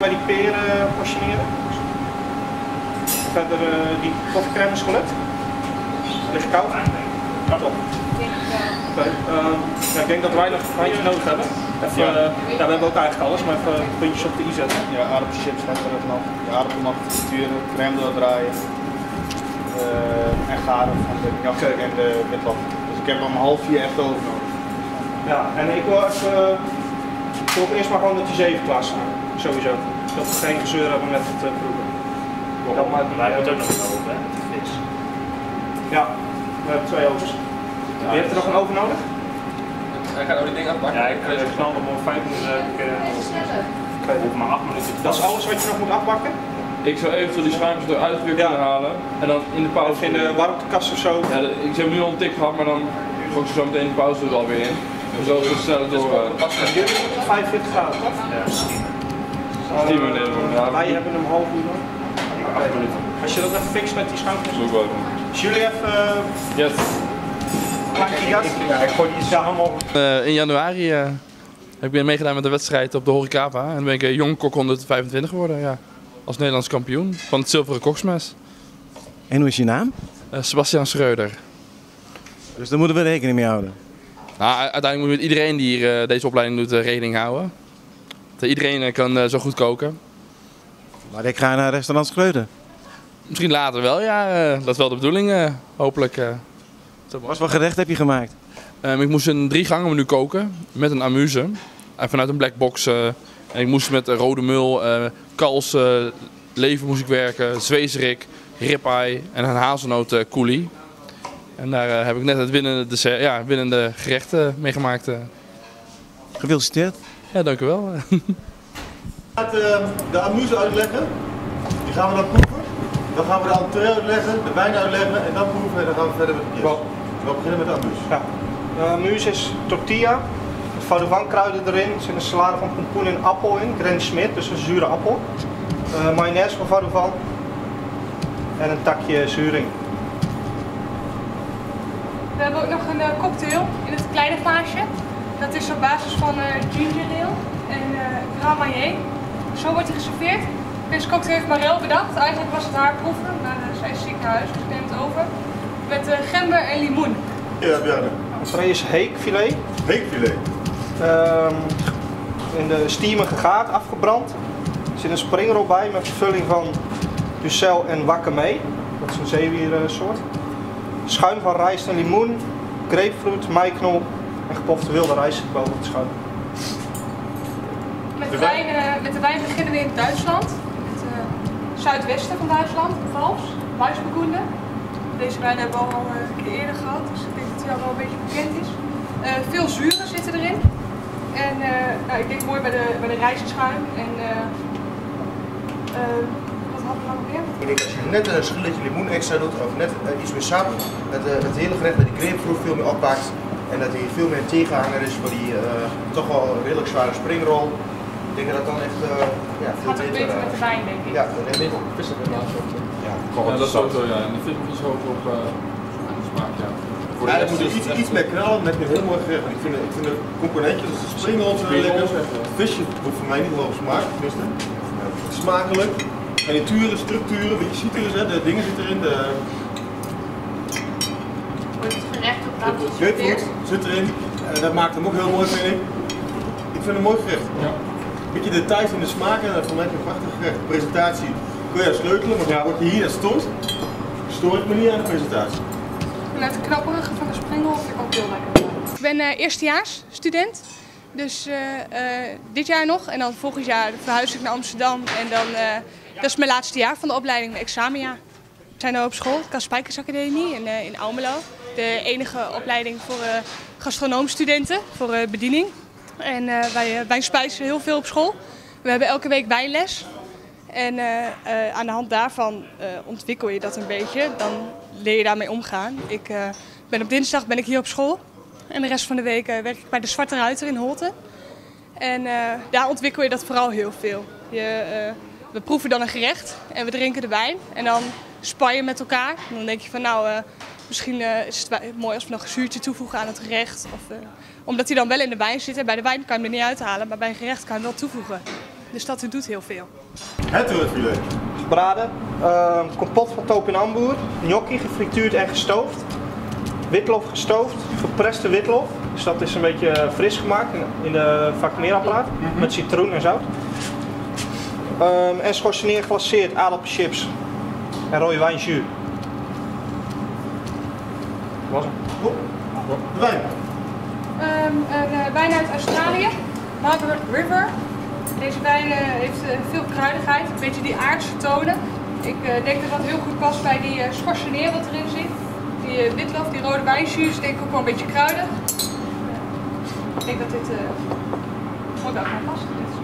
Bij die peren portioneren. Verder die koffiecrème is gelukt. Ligt koud. Top. Ik denk dat wij nog een handje nodig hebben. Even, we hebben ook eigenlijk alles, maar even puntjes op de i zetten. Ja, aardappelchips gaat er nog. De aardappel nog frituren, crème doordraaien. En garen van de kaffe en de witlof. Dus ik heb om 3:30 echt over nodig. Ja, en ik wil even eerst maar gewoon dat die 7 klaar staan. Sowieso. Dat we geen gezeur hebben met het proeven. Wij moeten ook nog een oven, hè? Vis. Ja, we hebben 2 ovens. Wie heeft er nog een oven nodig? Hij gaat ook die ding afpakken. Ja, ik knal hem om 5 minuten. Of maar 8 minuten. Dat is alles wat je nog moet afbakken? Ik zou eventueel die schuimpjes eruit weer kunnen halen en dan in de pauze. Of in de warmtekast of zo? Ja, ik heb nu al een tik gehad, maar dan gooi ik ze zo meteen in de pauze er alweer in. En zo is het sneller door. Jullie 45 graden, toch? Ja, misschien. 10 minuten. Ja, Wij hebben hem half uur nog. 8 minuten. Als je dat even fixt met die schuimpjes. Dat is ook wel doen. Dus jullie even Yes. Ja, ik gooi die allemaal. In januari heb ik meegedaan met de wedstrijd op de Horecava en dan ben ik jong kok 125 geworden. Ja. Als Nederlands kampioen van het zilveren koksmes. En hoe is je naam? Sebastian Schreuder. Dus daar moeten we rekening mee houden. Nou, uiteindelijk moet je met iedereen die hier deze opleiding doet rekening houden. Iedereen kan zo goed koken. Maar ik ga naar restaurant Schreuder. Misschien later wel, ja. Dat is wel de bedoeling, hopelijk. Wat voor gerecht heb je gemaakt? Ik moest een 3 gangen menu koken met een amuse. Vanuit een black box. En ik moest met rode mul, kals, lever moest ik werken, zwezerik, ribeye en een hazelnoot coulis. En daar heb ik net het winnende, dessert, winnende gerecht mee gemaakt. Gefeliciteerd. Ja, dank u wel. De amuse uitleggen, die gaan we dan proeven. Dan gaan we de entree uitleggen, de wijn uitleggen en dan proeven en dan gaan we verder met het eerst. We beginnen met de amuse. Ja. De amuse is tortilla, met Vadovan kruiden erin, er zit een salade van pompoen en appel in, Granny Smith, dus een zure appel. Mayonaise van Vadovan en een takje zuring. We hebben ook nog een cocktail in het kleine glaasje. Dat is op basis van ginger ale en Grand Marnier. Zo wordt hij geserveerd. Deze cocktail heeft Marel bedacht. Eigenlijk was het haar proeven, maar zij is ziek naar huis, dus ik neem het over. Met gember en limoen. Ja, Bjarne. Entree is heekfilet. Heekfilet. In de steamer gegaard, afgebrand. Er zit een springrol bij met vulling van ducel en wakame. Dat is een zeewiersoort. Schuim van rijst en limoen, grapefruit, meiknol en gepofte wilde rijst boven het schuim. Met de wijn beginnen we in Duitsland. Het zuidwesten van Duitsland, Vals, Weissburgunder. Deze wijn hebben we al een keer eerder gehad, dus ik denk dat hij al wel een beetje bekend is. Veel zuren zitten erin. En ik denk mooi bij de rijstschuim. En wat hadden we nog meer? Ik denk als je net een schilletje limoen extra doet of net iets meer sap, het hele gerecht met die grapefruit veel meer oppakt. En dat hij veel meer tegenhanger is voor die toch wel redelijk zware springrol. Ik denk dat dat dan echt veel gaat ook beter met de wijn, denk ik. Ja, dat denk ik ook. Vis er helaas op. Ja, Dat is sowieso, ja. En de vis is hoog op de smaak, ja. Ja, het moet iets meer knallen met een heel mooi gerecht. Ik vind de componentjes, dus de springrolls lekker. Het visje hoeft voor mij niet wel op smaak, tenminste. Smakelijk. Garnituren, structuren, een beetje citrus, hè. De dingen zitten erin. De Gerecht op tafel grapefruit zit erin. Dat maakt hem ook heel mooi, vind ik. Ik vind het een mooi gerecht. Ja. Beetje details in de smaak en voor mij een prachtig gerecht. De presentatie kun je sleutelen, maar dan word je hier stond, stoor ik me niet aan de presentatie. En uit de knapperige van de springrol vind ik ook heel lekker. Ik ben eerstejaars student, dus dit jaar nog en dan volgend jaar verhuis ik naar Amsterdam en dan dat is mijn laatste jaar van de opleiding, mijn examenjaar. We zijn nu op school, de Spijkersacademie in Almelo. De enige opleiding voor gastronoomstudenten, voor bediening. En wij spijzen heel veel op school. We hebben elke week wijnles. En aan de hand daarvan ontwikkel je dat een beetje. Dan leer je daarmee omgaan. Op dinsdag ben ik hier op school. En de rest van de week werk ik bij de Zwarte Ruiter in Holten. En daar ontwikkel je dat vooral heel veel. We proeven dan een gerecht en we drinken de wijn. En dan spar je met elkaar. En dan denk je van misschien is het mooi als we nog een zuurtje toevoegen aan het gerecht. Omdat hij dan wel in de wijn zit. En bij de wijn kan je hem er niet uithalen, maar bij een gerecht kan je hem wel toevoegen. Dus dat doet heel veel. Het wurgfilet. Gebraden, kompot van topinambour, gnocchi gefrituurd en gestoofd, witlof gestoofd, gepreste witlof, dus dat is een beetje fris gemaakt in de vacuumeerapparaat met citroen en zout. En schorseneer glaceerd, aardappelchips en rode wijnjus. Was het? De wijn. Wijn uit Australië, Margaret River. Deze wijn heeft veel kruidigheid, een beetje die aardse tonen. Ik denk dat dat heel goed past bij die schorseneer wat erin zit. Die witlof, die rode wijnjus, denk ik ook wel een beetje kruidig. Ik denk dat dit ook wel past.